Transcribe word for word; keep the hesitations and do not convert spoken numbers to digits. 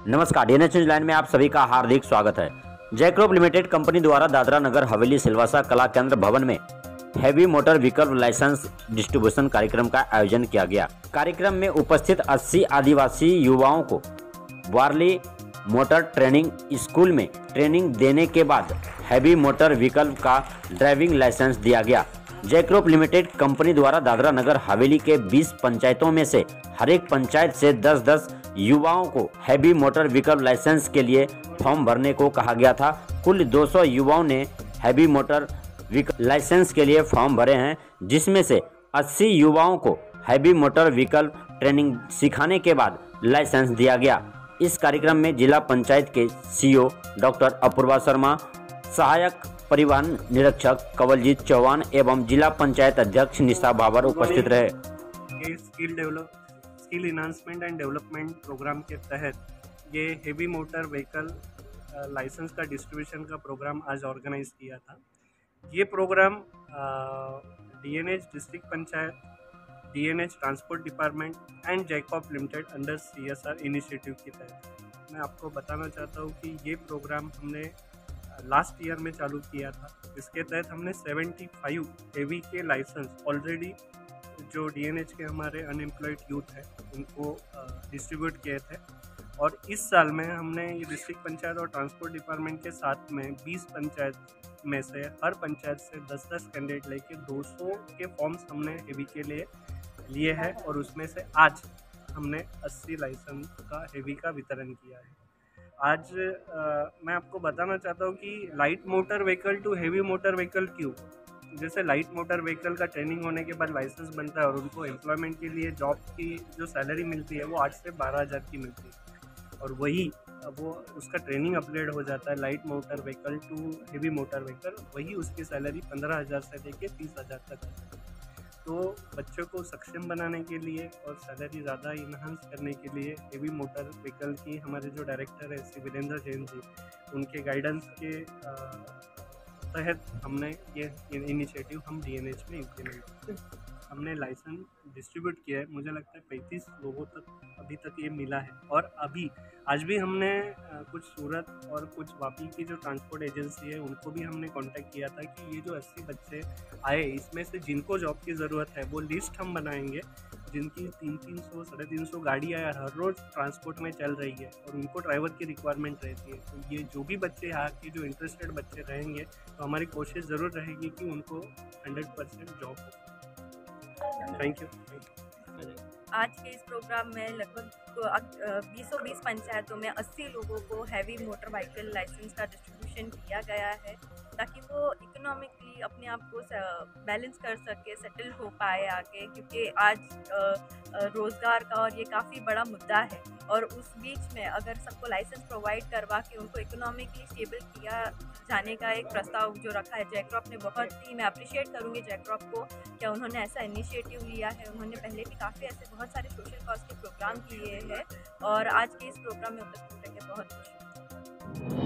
नमस्कार, DNH news line में आप सभी का हार्दिक स्वागत है। जयक्रॉप लिमिटेड कंपनी द्वारा दादरा नगर हवेली सिलवासा कला केंद्र भवन में heavy motor vehicle licence distribution कार्यक्रम का आयोजन किया गया। कार्यक्रम में उपस्थित अस्सी आदिवासी युवाओं को वारली मोटर ट्रेनिंग स्कूल में ट्रेनिंग देने के बाद हैवी मोटर व्हीकल का ड्राइविंग लाइसेंस दिया गया। जयक्रॉप लिमिटेड कंपनी द्वारा दादरा नगर हवेली के बीस पंचायतों में से हर एक पंचायत से दस दस युवाओं को हैवी मोटर व्हीकल लाइसेंस के लिए फॉर्म भरने को कहा गया था। कुल दो सौ युवाओं ने हैवी मोटर व्हीकल लाइसेंस के लिए फॉर्म भरे हैं, जिसमें से अस्सी युवाओं को हैवी मोटर व्हीकल ट्रेनिंग सिखाने के बाद लाइसेंस दिया गया। इस कार्यक्रम में जिला पंचायत के सीईओ डॉक्टर अपूर्वा शर्मा, सहायक परिवहन निरीक्षक कवलजीत चौहान एवं जिला पंचायत अध्यक्ष निशा बाबर उपस्थित रहे। Skill develop skill enhancement and development programme के तहत ये हेवी मोटर व्हीकल लाइसेंस का डिस्ट्रीब्यूशन का प्रोग्राम आज ऑर्गेनाइज किया था। ये programme DNH district panchayat, DNH transport department and Jaycorp limited under CSR initiative के तहत मैं आपको बताना चाहता हूँ कि ये प्रोग्राम हमने लास्ट ईयर में चालू किया था। इसके तहत हमने पचहत्तर हेवी के लाइसेंस ऑलरेडी जो डीएनएच के हमारे अनएम्प्लॉयड यूथ हैं उनको डिस्ट्रीब्यूट किए थे, और इस साल में हमने ये डिस्ट्रिक्ट पंचायत और ट्रांसपोर्ट डिपार्टमेंट के साथ में बीस पंचायत में से हर पंचायत से दस दस कैंडिडेट लेके दो सौ के फॉर्म्स हमने हेवी के लिए लिए हैं, और उसमें से आज हमने अस्सी लाइसेंस का हेवी का वितरण किया है। आज आ, मैं आपको बताना चाहता हूँ कि light motor vehicle to heavy motor vehicle क्यों। जैसे लाइट मोटर व्हीकल का ट्रेनिंग होने के बाद लाइसेंस बनता है और उनको एम्प्लॉयमेंट के लिए जॉब की जो सैलरी मिलती है वो आठ से बारह हज़ार की मिलती है, और वही वो उसका ट्रेनिंग अपग्रेड हो जाता है light motor vehicle to heavy motor vehicle, वही उसकी सैलरी पंद्रह हज़ार से लेके तीस हज़ार तक है। तो बच्चों को सक्षम बनाने के लिए और सैलरी ज़्यादा इन्हांस करने के लिए हेवी मोटर व्हीकल की हमारे जो डायरेक्टर है श्री वीरेंद्र जैन जी, उनके गाइडेंस के तहत हमने ये इनिशिएटिव हम डीएनएच में इम्प्लीमेंट किया। हमने लाइसेंस डिस्ट्रीब्यूट किया है, मुझे लगता है पैंतीस लोगों तक अभी तक ये मिला है, और अभी आज भी हमने कुछ सूरत और कुछ वापी की जो ट्रांसपोर्ट एजेंसी है उनको भी हमने कांटेक्ट किया था कि ये जो अस्सी बच्चे आए इसमें से जिनको जॉब की ज़रूरत है वो लिस्ट हम बनाएंगे, जिनकी तीन तीन सौ साढ़े तीन सौ गाड़ियाँ हर रोज़ ट्रांसपोर्ट में चल रही है और उनको ड्राइवर की रिक्वायरमेंट रहती है। तो ये जो भी बच्चे यहाँ के जो इंटरेस्टेड बच्चे रहेंगे तो हमारी कोशिश ज़रूर रहेगी कि उनको हंड्रेड परसेंट जॉब हो। Thank you. आज के इस प्रोग्राम में लगभग बीसों बीस पंचायतों में अस्सी लोगों को हैवी मोटर व्हीकल लाइसेंस का डिस्ट्रीब्यूशन किया गया है, ताकि वो इकोनॉमिकली अपने आप को बैलेंस कर सके, सेटल हो पाए आगे, क्योंकि आज रोज़गार का और ये काफ़ी बड़ा मुद्दा है। और उस बीच में अगर सबको लाइसेंस प्रोवाइड करवा के उनको इकोनॉमिकली स्टेबल किया जाने का एक प्रस्ताव जो रखा है जयक्रॉप ने, बहुत ही मैं अप्रिशिएट करूँगी जयक्रॉप को क्या उन्होंने ऐसा इनिशिएटिव लिया है। उन्होंने पहले भी काफ़ी ऐसे बहुत सारे सोशल कॉज के प्रोग्राम किए हैं, और आज के इस प्रोग्राम में उपस्थित रह के बहुत खुशी।